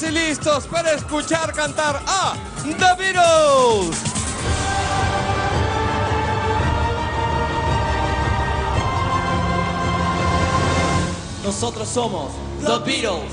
y listos para escuchar cantar a The Beatles. Nosotros somos The Beatles.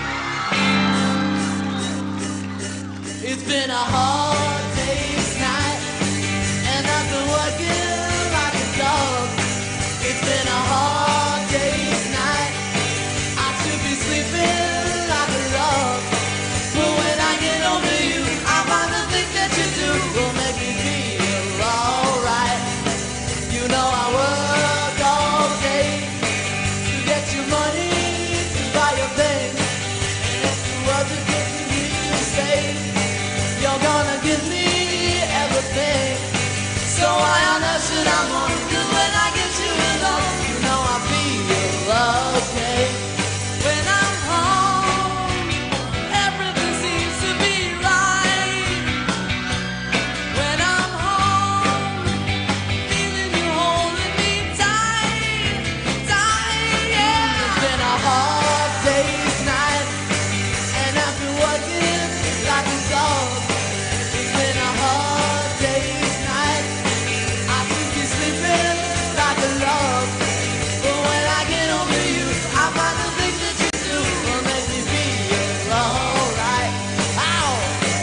It's been a hard day's night, and I've been working like a dog. It's been a hard day's night, I should be sleeping like a log. But when I get over you, I find the things that you do will make me feel alright. You know I work all day to get you money to buy your things, and if the world is getting you safe, you're gonna give me everything. So I understood I'm on, 'cause when I get you alone, you know I feel okay. When I'm home, everything seems to be right. When I'm home, feeling you holding me tight, tight, yeah. It's been a hard day's night, and I've been working like a dog. It's been a hard day's night, I should be sleeping like a log. But when I get over you, I find the things that you do will make me feel alright. Ow!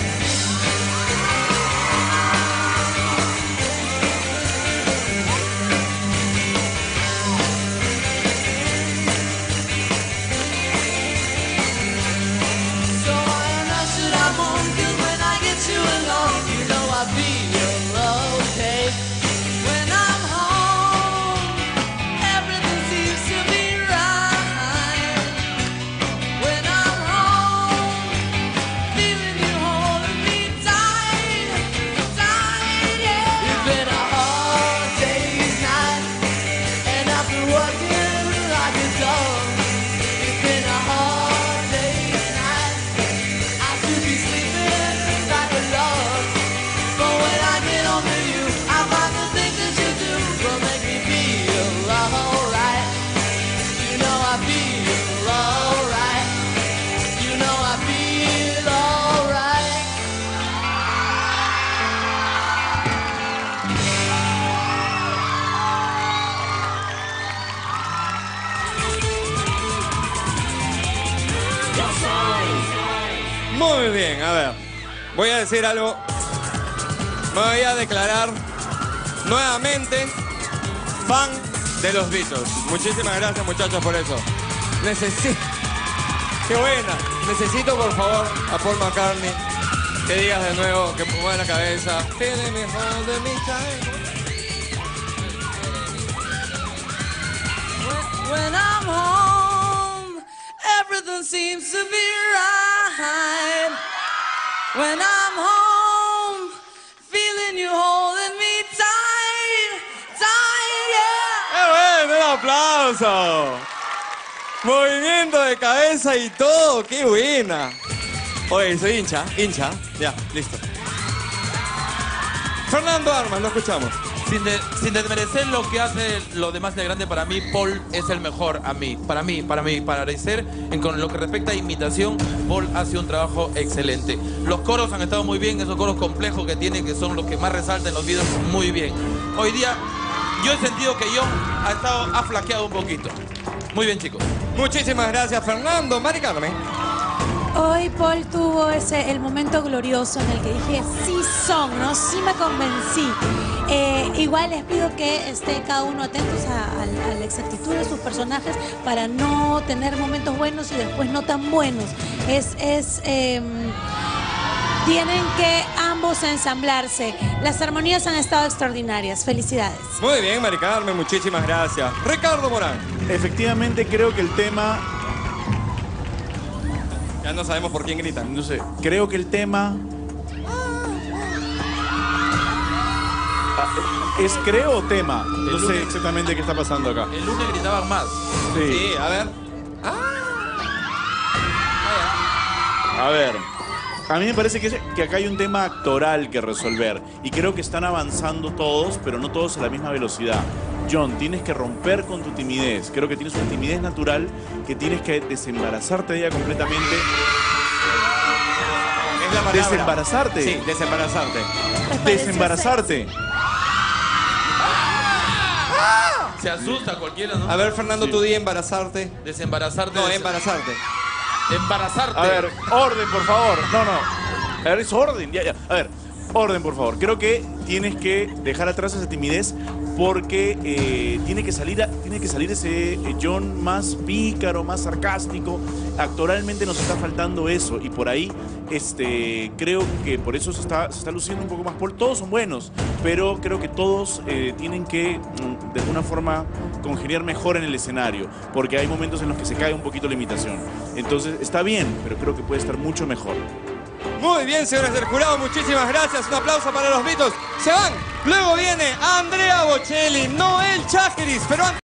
So I understood I'm on, 'cause when I get you alone, you know I feel okay. When I'm home, everything seems to be right. When I'm home, feeling you holding me tight, tight, yeah. It's been a hard day's night, and I've been working like a dog. It's been a hard day's night, I should be sleeping like a log. But when I get over you, I find the things that you do will make me feel alright. You know I feel alright. You know I feel alright. Muy bien, a ver. Voy a decir algo. Me voy a declarar nuevamente fan de los Beatles. Muchísimas gracias, muchachos, por eso. ¡Qué buena! Necesito, por favor, a Paul McCartney que digas de nuevo, que mueva la cabeza. Feeling me holding me tight. When I'm home, everything seems to be right. When I'm home, feeling you holding me tight, tight, yeah. ¡Qué bueno! ¡Un aplauso! Movimiento de cabeza y todo. ¡Qué buena! Oye, soy hincha. Ya, listo. Fernando Armas, lo escuchamos. Sin desmerecer lo que hace lo demás de grande, para mí Paul es el mejor a mí. Para decir, con lo que respecta a imitación, Paul hace un trabajo excelente. Los coros han estado muy bien, esos coros complejos que tiene, que son los que más resaltan en los videos, muy bien. Hoy día, yo he sentido que John ha flaqueado un poquito. Muy bien, chicos. Muchísimas gracias, Fernando. Mari Carmen. Hoy Paul tuvo el momento glorioso en el que dije, sí son, ¿no? Sí me convencí. Igual les pido que estén cada uno atentos a la exactitud de sus personajes para no tener momentos buenos y después no tan buenos. Tienen que ambos ensamblarse. Las armonías han estado extraordinarias. Felicidades. Muy bien, Mari Carmen, muchísimas gracias. Ricardo Morán. Efectivamente, creo que el tema... Ya no sabemos por quién gritan. No sé. Creo que el tema... ¿Es creo o tema? No sé exactamente qué está pasando acá. El lunes gritaban más. Sí, a ver. A ver. A mí me parece que acá hay un tema actoral que resolver. Y creo que están avanzando todos, pero no todos a la misma velocidad. John, tienes que romper con tu timidez. Creo que tienes una timidez natural que tienes que desembarazarte de ella completamente. es la palabra. Desembarazarte. Sí, desembarazarte. Desembarazarte. Se asusta cualquiera, ¿no? A ver, Fernando, tú di embarazarte. Desembarazarte. No, embarazarte. Embarazarte. A ver, orden, por favor. No. A ver, es orden. Ya. A ver, orden, por favor. Creo que tienes que dejar atrás esa timidez porque tiene que salir ese John más pícaro, más sarcástico. Actoralmente nos está faltando eso y por ahí creo que por eso se está luciendo un poco más. Todos son buenos, pero creo que todos tienen que de alguna forma congeniar mejor en el escenario, porque hay momentos en los que se cae un poquito la imitación. Entonces está bien, pero creo que puede estar mucho mejor. Muy bien, señores del jurado, muchísimas gracias. Un aplauso para los Beatles. Se van. Luego viene Andrea Bocelli, Noel Chajeris, pero antes...